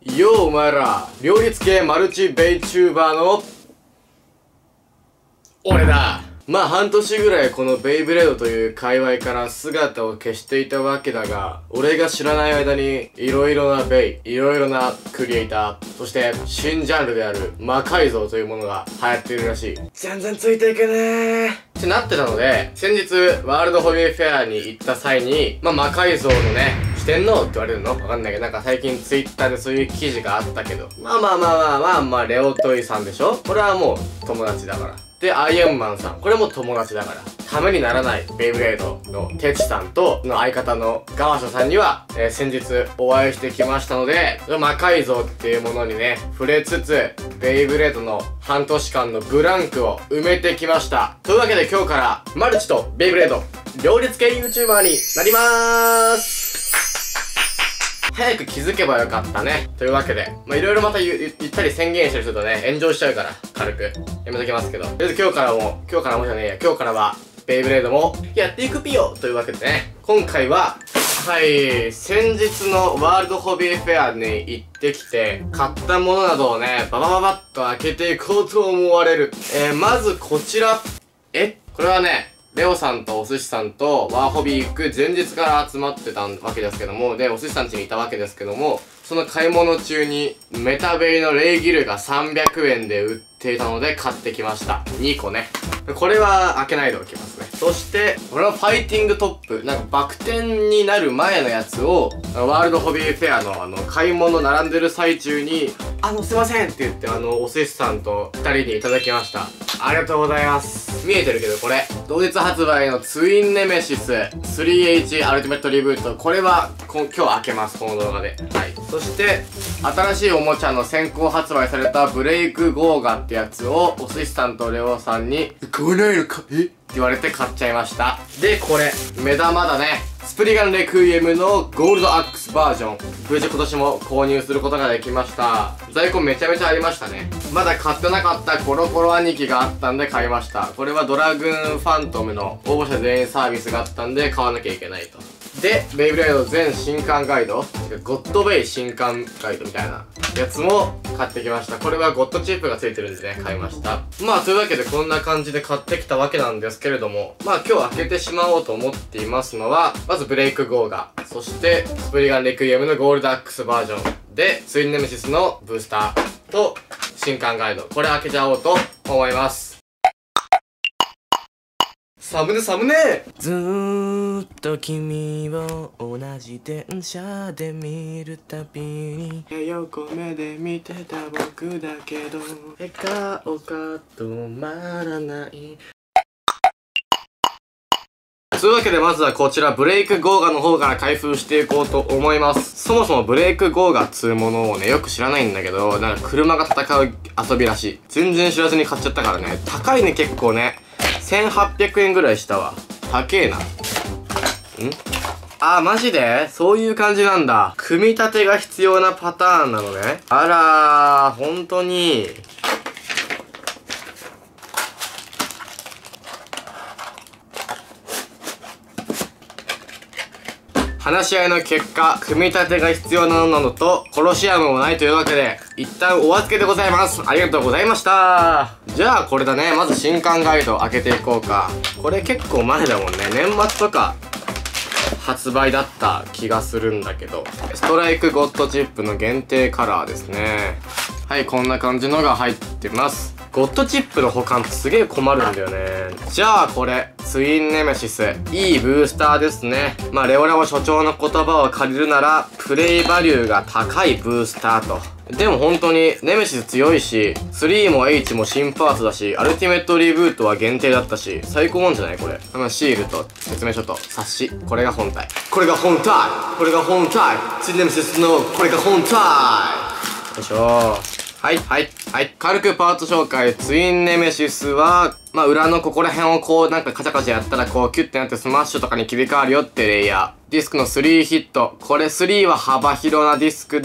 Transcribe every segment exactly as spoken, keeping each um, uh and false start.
ようお前ら、両立系マルチベイチューバーの俺だ。まあ半年ぐらいこのベイブレードという界隈から姿を消していたわけだが、俺が知らない間に色々なベイ、色々なクリエイター、そして新ジャンルである魔改造というものが流行っているらしい。全然ついていけねーってなってたので、先日ワールドホビーフェアに行った際に、まあ魔改造のね、四天王って言われるのわかんないけど、なんか最近ツイッターでそういう記事があったけど、まあまあまあまあまあまあ、レオトイさんでしょ。これはもう友達だから。で、アイアンマンさん。これも友達だから。ためにならないベイブレードのテチさんと、の相方のガワショさんには、えー、先日お会いしてきましたので、魔改造っていうものにね、触れつつ、ベイブレードの半年間のブランクを埋めてきました。というわけで今日から、マルチとベイブレード、両立系 YouTuber になりまーす。早く気づけばよかったね。というわけで、まあ、いろいろまた言ったり宣言したりするとね、炎上しちゃうから、軽く。やめときますけど。とりあえず今日からも、今日からもじゃねえや、今日からは、ベイブレードも、やっていくピヨというわけでね、今回は、はい、先日のワールドホビーフェアに行ってきて、買ったものなどをね、ババババッと開けていこうと思われる。えー、まずこちら。え、これはね、レオさんとお寿司さんとワーホビー行く前日から集まってたわけですけども、で、お寿司さん家にいたわけですけども、その買い物中にメタベイのレイギルがさんびゃくえんで売っていたので買ってきました。にこね。これは開けないでおきますね。そして、これはファイティングトップ。なんかバク転になる前のやつを、ワールドホビーフェアのあの、買い物並んでる最中に、あの、すいませんって言って、あの、お寿司さんと二人にいただきました。ありがとうございます。見えてるけど、これ。同日発売のツインネメシス スリーエイチ アルティメットリブート。これは、今日開けます、この動画で。はい。そして、新しいおもちゃの先行発売されたブレイクゴーガってやつを、お寿司さんとレオさんに、買わないのかえって言われて買っちゃいました。で、これ、目玉だね。スプリガンレクイエムのゴールドアックスバージョン。無事今年も購入することができました。在庫めちゃめちゃありましたね。まだ買ってなかったコロコロ兄貴があったんで買いました。これはドラグーンファントムの応募者全員サービスがあったんで買わなきゃいけないと。で、ベイブレード全新刊ガイド、ゴッドベイ新刊ガイドみたいなやつも買ってきました。これはゴッドチップが付いてるんでね、買いました。まあ、というわけでこんな感じで買ってきたわけなんですけれども、まあ今日開けてしまおうと思っていますのは、まずブレイクゴーガ、そしてスプリガンレクイエムのゴールドアックスバージョンで、ツインネメシスのブースターと新刊ガイド、これ開けちゃおうと思います。サムネサムネずーっと君を同じ電車で見るたびに横目で見てた僕だけど笑顔が止まらないというわけでまずはこちらブレイクゴーガの方から開封していこうと思います。そもそもブレイクゴーガっつうものをねよく知らないんだけど、なんか車が戦う遊びらしい。全然知らずに買っちゃったからね。高いね結構ね。せんはっぴゃくえんぐらいしたわ。高えな。んあー、マジでそういう感じなんだ。組み立てが必要なパターンなのね。あらー、ほんとに。話し合いの結果、組み立てが必要なのと、コロシアムもないというわけで、一旦お預けでございます。ありがとうございました。じゃあこれだね。まず新刊ガイド開けていこうか。これ結構前だもんね。年末とか発売だった気がするんだけど。ストライクゴッドチップの限定カラーですね。はい、こんな感じのが入ってます。ゴッドチップの保管ってすげえ困るんだよね。じゃあこれ、ツインネメシス。いいブースターですね。まあレオレオ所長の言葉を借りるなら、プレイバリューが高いブースターと。でも本当に、ネメシス強いし、スリーも H も新パーツだし、アルティメットリブートは限定だったし、最高なんじゃないこれ。まあシールと説明書と冊子。これが本体。これが本体これが本体ツインネメシスのこれが本体よいしょー。はい、はい、はい。軽くパート紹介。ツインネメシスは、まあ、裏のここら辺をこう、なんかカチャカチャやったら、こう、キュッてなってスマッシュとかに切り替わるよってレイヤー。ディスクのスリーヒット。これスリーは幅広なディスクで、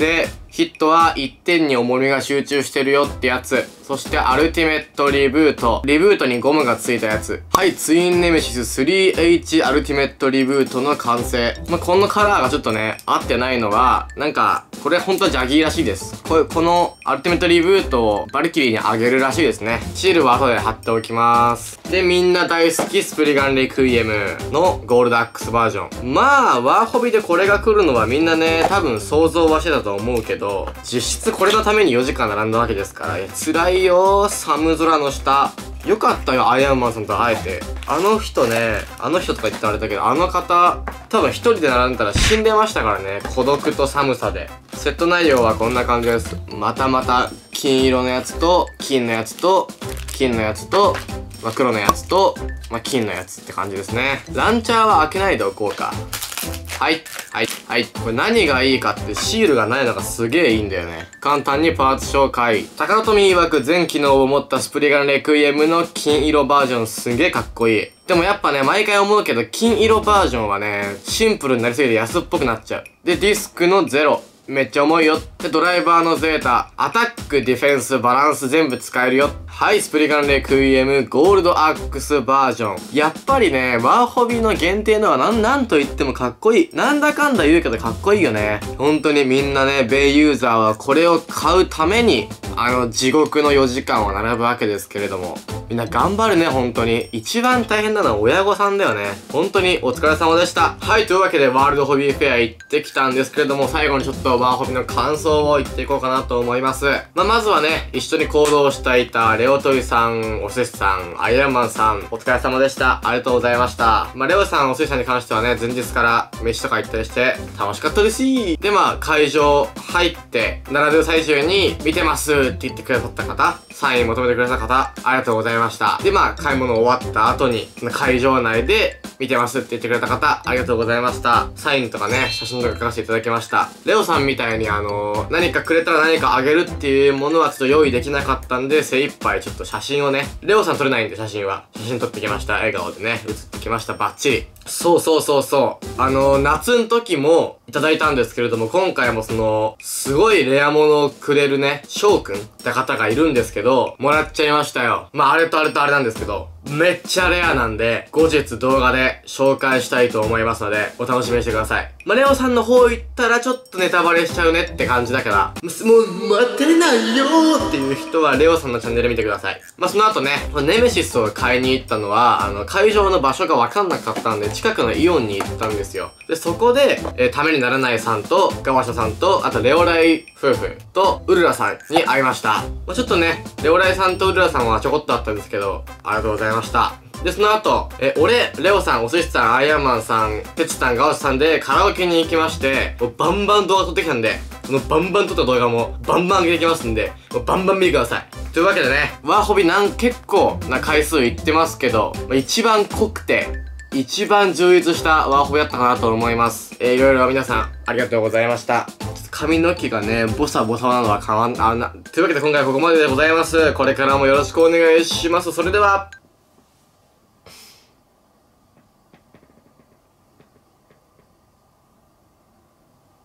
ヒットはいってんに重みが集中してるよってやつ。そしてアルティメットリブート。リブートにゴムがついたやつ。はい、ツインネメシス スリーエイチ アルティメットリブートの完成。まあ、このカラーがちょっとね、合ってないのは、なんか、これ本当はジャギーらしいです。これ、このアルティメットリブートをバルキリーにあげるらしいですね。シールは後で貼っておきます。で、みんな大好きスプリガンレクイエムのゴールドアックスバージョン。まあ、ワーホビでこれが来るのはみんなね、多分想像はしてたと思うけど、実質これのためによじかん並んだわけですから、いや辛いよー、寒空の下。よかったよ、アイアンマンさんと会えて。あの人ね、あの人とか言ってあれだけど、あの方、多分一人で並んだら死んでましたからね。孤独と寒さで。セット内容はこんな感じです。またまた、金色のやつと、金のやつと、金のやつと、まあ、黒のやつと、まあ、金のやつって感じですね。ランチャーは開けないでおこうか。はい。はい。はい。これ何がいいかってシールがないのがすげえいいんだよね。簡単にパーツ紹介。タカラトミー曰く全機能を持ったスプリガンレクイエムの金色バージョンすげえかっこいい。でもやっぱね、毎回思うけど、金色バージョンはね、シンプルになりすぎて安っぽくなっちゃう。で、ディスクのゼロ。めっちゃ重いよ。で、ドライバーのゼータ、アタック、ディフェンス、バランス全部使えるよ。はい、スプリガンレクイエムゴールドアックスバージョン。やっぱりね、ワーホビの限定のはなん、なんと言ってもかっこいい。なんだかんだ言うけどかっこいいよね。本当にみんなね、米ユーザーはこれを買うために、あの、地獄のよじかんを並ぶわけですけれども。みんな頑張るね、本当に。一番大変なのは親御さんだよね。本当にお疲れ様でした。はい、というわけでワールドホビーフェア行ってきたんですけれども、最後にちょっとワーホビの感想を言っていこうかなと思います。まあ、まずはね、一緒に行動していたレオトイさん、お寿司さん、アイアンマンさん、お疲れ様でした。ありがとうございました。まあ、レオさん、お寿司さんに関してはね、前日から飯とか行ったりして楽しかったですし。で、まあ、会場入って、並ぶ最中に見てますって言ってくださった方、サイン求めてくださった方、ありがとうございました。で、まあ、買い物終わった後に、会場内で見てますって言ってくれた方、ありがとうございました。サインとかね、写真とか書かせていただきました。レオさんみたいにあのー、何かくれたら何かあげるっていうものはちょっと用意できなかったんで、精一杯ちょっと写真をね、レオさん撮れないんで写真は。写真撮ってきました。笑顔でね、写ってきました。バッチリ。そうそうそうそう。あのー、夏の時もいただいたんですけれども、今回もその、すごいレアものをくれるね、翔くんって方がいるんですけど、もらっちゃいましたよ。まあ、あれとあれとあれなんですけど、めっちゃレアなんで、後日動画で紹介したいと思いますので、お楽しみにしてください。まあ、レオさんの方行ったらちょっとネタバレしちゃうねって感じだから、もう、待ってれないよーっていう人は、レオさんのチャンネル見てください。まあ、その後ね、ネメシスを買いに行ったのは、あの、会場の場所がわかんなかったんで、近くのイオンに行ったんですよ。で、そこで、えー、ためにならないさんと、ガワシャさんと、あと、レオライ夫婦と、ウルラさんに会いました。まあ、ちょっとね、レオライさんとウルラさんはちょこっとあったんですけど、ありがとうございました。で、その後、え、俺、レオさん、お寿司さん、アイアンマンさん、テツさん、ガオシさんでカラオケに行きまして、もうバンバン動画撮ってきたんで、そのバンバン撮った動画もバンバン上げていきますんで、もうバンバン見てください。というわけでね、ワーホビなん結構な回数行ってますけど、まあ、一番濃くて、一番充実したワーホビだったかなと思います。えー、いろいろ皆さん、ありがとうございました。ちょっと髪の毛がね、ボサボサなのは変わん、あ、な、というわけで今回はここまででございます。これからもよろしくお願いします。それでは、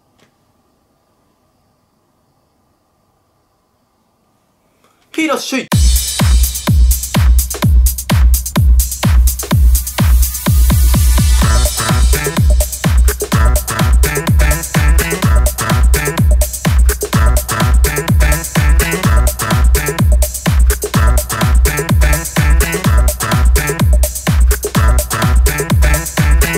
いらっしゃい。